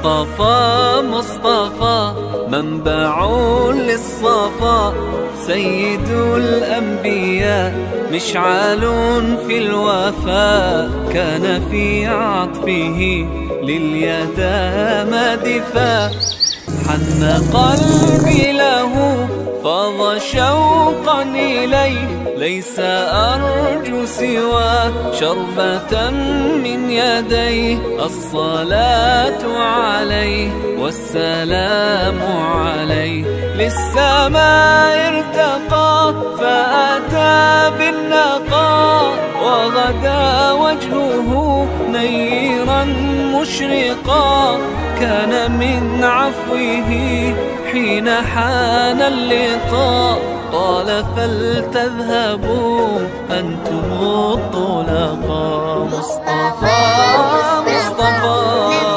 مصطفى مصطفى منبع للصفا، سيد الأنبياء مشعل في الوفاء، كان في عطفه لليتامى دفاع. حن قلبي له فاض شوقا إليه، ليس أرجو سوى شربة من يديه. الصلاة عليه والسلام عليه، للسماء ارتقى فأتى بالنقاء، وغدا وجهه نيرا مشرقا. كان من عفوه حين حان اللقاء، قال فلتذهبوا أنتم الطلقاء. مصطفى مصطفى